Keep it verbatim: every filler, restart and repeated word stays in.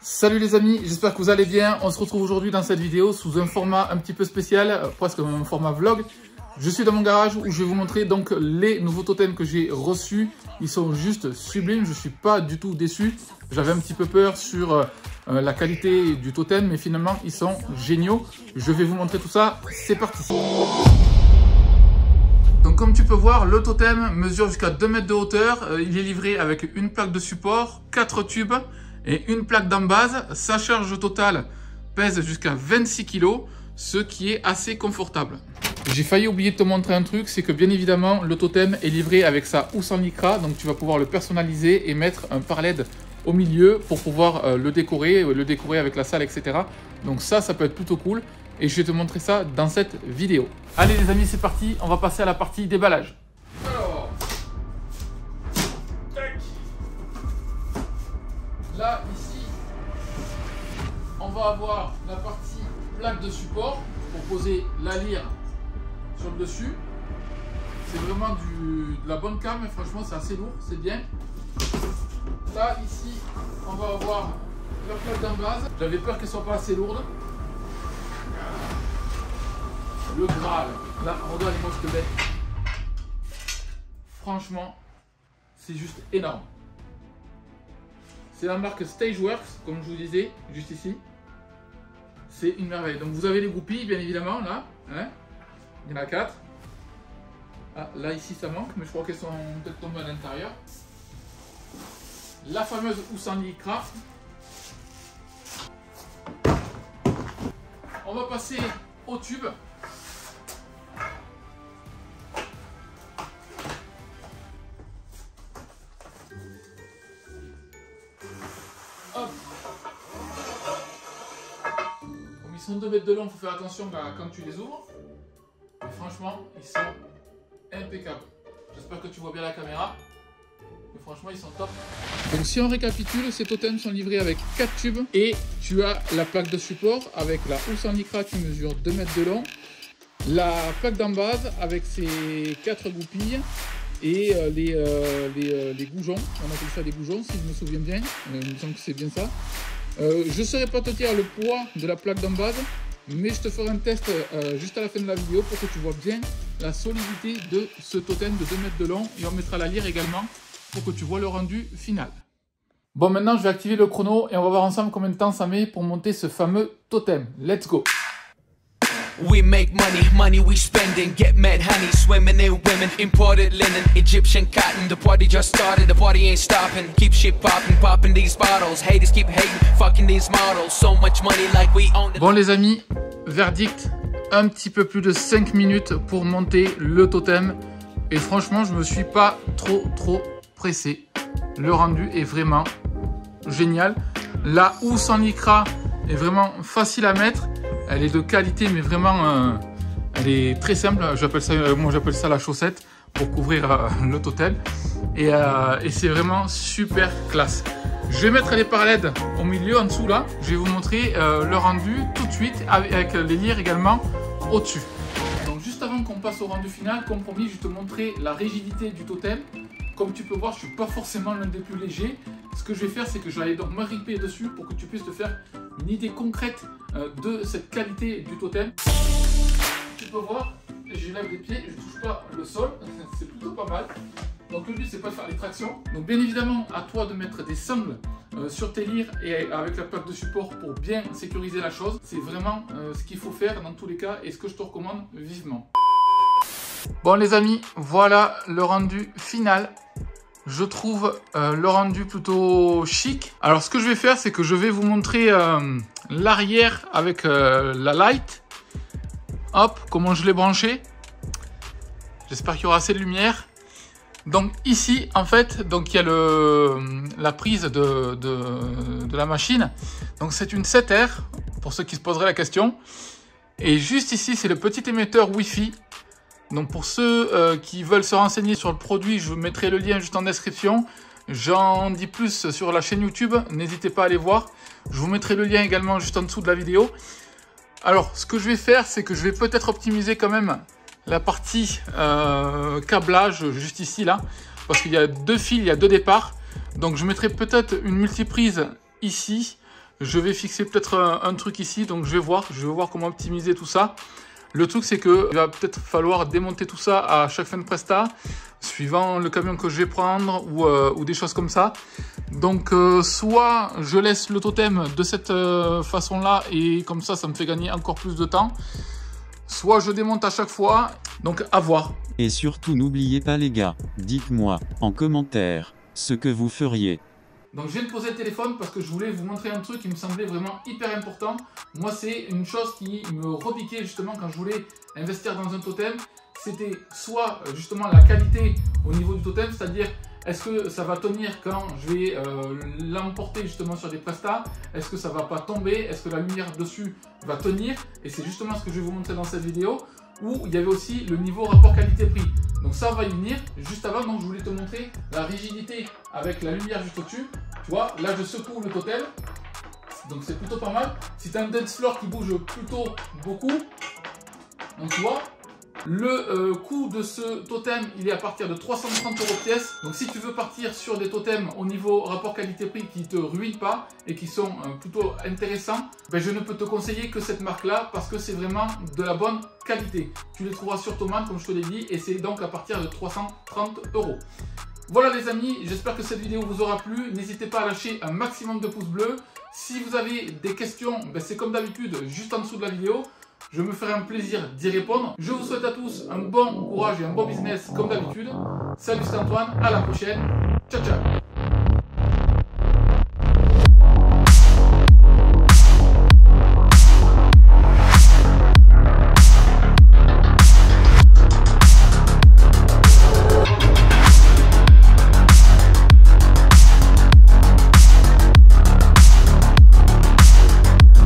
Salut les amis, j'espère que vous allez bien. On se retrouve aujourd'hui dans cette vidéo sous un format un petit peu spécial, euh, presque un format vlog. Je suis dans mon garage où je vais vous montrer donc les nouveaux totems que j'ai reçus. Ils sont juste sublimes, je ne suis pas du tout déçu. J'avais un petit peu peur sur euh, la qualité du totem, mais finalement ils sont géniaux. Je vais vous montrer tout ça, c'est parti. Donc comme tu peux voir, le totem mesure jusqu'à deux mètres de hauteur. Euh, il est livré avec une plaque de support, quatre tubes et une plaque d'embase. Sa charge totale pèse jusqu'à vingt-six kilos, ce qui est assez confortable. J'ai failli oublier de te montrer un truc, c'est que bien évidemment le totem est livré avec sa housse en lycra, donc tu vas pouvoir le personnaliser et mettre un pare-L E D au milieu pour pouvoir euh, le décorer, le décorer avec la salle, et cetera. Donc ça, ça peut être plutôt cool et je vais te montrer ça dans cette vidéo. Allez les amis, c'est parti, on va passer à la partie déballage. Alors, tac. Là, ici, on va avoir la partie plaque de support pour poser la lyre sur le dessus. C'est vraiment du, de la bonne cam, mais franchement c'est assez lourd, c'est bien. Là, ici, on va avoir la plaque d'embase. J'avais peur qu'elle soit pas assez lourde. Le Graal. Là, regardez-moi ce que c'est. Franchement, c'est juste énorme. C'est la marque Stageworks, comme je vous disais, juste ici. C'est une merveille. Donc vous avez les goupilles, bien évidemment, là. Hein, il y en a quatre. Ah, là, ici, ça manque, mais je crois qu'elles sont peut-être tombées à l'intérieur. La fameuse housse en lycra. On va passer au tube. Hop. Comme ils sont deux mètres de long, il faut faire attention bah, quand tu les ouvres. Mais franchement, ils sont impeccables. J'espère que tu vois bien la caméra. Mais franchement, ils sont top. Donc si on récapitule, ces totems sont livrés avec quatre tubes. Et tu as la plaque de support avec la housse en lycra qui mesure deux mètres de long. La plaque d'embase avec ses quatre goupilles. Et euh, les, euh, les, euh, les goujons, on appelle ça des goujons si je me souviens bien, euh, il me semble que c'est bien ça. Euh, je ne saurais pas te dire le poids de la plaque d'embase, mais je te ferai un test euh, juste à la fin de la vidéo pour que tu vois bien la solidité de ce totem de deux mètres de long, et on mettra la lyre également pour que tu vois le rendu final. Bon, maintenant je vais activer le chrono et on va voir ensemble combien de temps ça met pour monter ce fameux totem. Let's go! We make money, money we spending, get mad honey, swimming in women, imported linen, Egyptian cotton, the party just started, the party ain't stopping, keep shit popping, popping these bottles, haters keep hating, fucking these models, so much money like we own it. Bon les amis, verdict, un petit peu plus de cinq minutes pour monter le totem, et franchement je me suis pas trop trop pressé, le rendu est vraiment génial, la housse en lycra est vraiment facile à mettre. Elle est de qualité, mais vraiment, euh, elle est très simple. J'appelle ça, euh, moi, j'appelle ça la chaussette pour couvrir euh, le totem. Et, euh, et c'est vraiment super classe. Je vais mettre les pare-L E D au milieu, en dessous là. Je vais vous montrer euh, le rendu tout de suite, avec, avec les lyres également au-dessus. Donc juste avant qu'on passe au rendu final, comme promis, je vais te montrer la rigidité du totem. Comme tu peux voir, je ne suis pas forcément l'un des plus légers. Ce que je vais faire, c'est que je vais aller donc m'arriper dessus pour que tu puisses te faire une idée concrète euh, de cette qualité du totem. Tu peux voir, je lève les pieds, je ne touche pas le sol, c'est plutôt pas mal. Donc le but, c'est pas de faire les tractions. Donc bien évidemment, à toi de mettre des sangles euh, sur tes lyres et avec la plaque de support pour bien sécuriser la chose. C'est vraiment euh, ce qu'il faut faire dans tous les cas et ce que je te recommande vivement. Bon les amis, voilà le rendu final. Je trouve euh, le rendu plutôt chic. Alors ce que je vais faire, c'est que je vais vous montrer euh, l'arrière avec euh, la light. Hop, comment je l'ai branché. J'espère qu'il y aura assez de lumière. Donc ici, en fait, donc il y a le, la prise de, de, de la machine. Donc c'est une sept R, pour ceux qui se poseraient la question. Et juste ici, c'est le petit émetteur Wi-Fi. Donc pour ceux euh, qui veulent se renseigner sur le produit, je vous mettrai le lien juste en description. J'en dis plus sur la chaîne YouTube, n'hésitez pas à aller voir. Je vous mettrai le lien également juste en dessous de la vidéo. Alors ce que je vais faire, c'est que je vais peut-être optimiser quand même la partie euh, câblage juste ici là. Parce qu'il y a deux fils, il y a deux départs. Donc je mettrai peut-être une multiprise ici. Je vais fixer peut-être un, un truc ici, donc je vais voir, je vais voir comment optimiser tout ça. Le truc, c'est que il va peut-être falloir démonter tout ça à chaque fin de presta, suivant le camion que je vais prendre ou, euh, ou des choses comme ça. Donc, euh, soit je laisse le totem de cette euh, façon-là et comme ça, ça me fait gagner encore plus de temps. Soit je démonte à chaque fois, donc à voir. Et surtout, n'oubliez pas les gars, dites-moi en commentaire ce que vous feriez. Donc je viens de poser le téléphone parce que je voulais vous montrer un truc qui me semblait vraiment hyper important. Moi, c'est une chose qui me repiquait justement quand je voulais investir dans un totem. C'était soit justement la qualité au niveau du totem, c'est-à-dire est-ce que ça va tenir quand je vais euh, l'emporter justement sur des prestats? Est-ce que ça va pas tomber? Est-ce que la lumière dessus va tenir? Et c'est justement ce que je vais vous montrer dans cette vidéo, où il y avait aussi le niveau rapport qualité-prix. Donc ça, on va y venir. Juste avant, donc, je voulais te montrer la rigidité avec la lumière juste au-dessus. Tu vois, là je secoue le totem, donc c'est plutôt pas mal. Si tu as un dance floor qui bouge plutôt beaucoup, donc tu vois, le euh, coût de ce totem, il est à partir de trois cent trente euros pièce. Donc si tu veux partir sur des totems au niveau rapport qualité-prix qui te ruinent pas et qui sont euh, plutôt intéressants, ben, je ne peux te conseiller que cette marque-là parce que c'est vraiment de la bonne qualité. Tu les trouveras sur Thomann, comme je te l'ai dit, et c'est donc à partir de trois cent trente euros. Voilà les amis, j'espère que cette vidéo vous aura plu. N'hésitez pas à lâcher un maximum de pouces bleus. Si vous avez des questions, ben c'est comme d'habitude, juste en dessous de la vidéo. Je me ferai un plaisir d'y répondre. Je vous souhaite à tous un bon courage et un bon business comme d'habitude. Salut, c'est Antoine, à la prochaine. Ciao, ciao.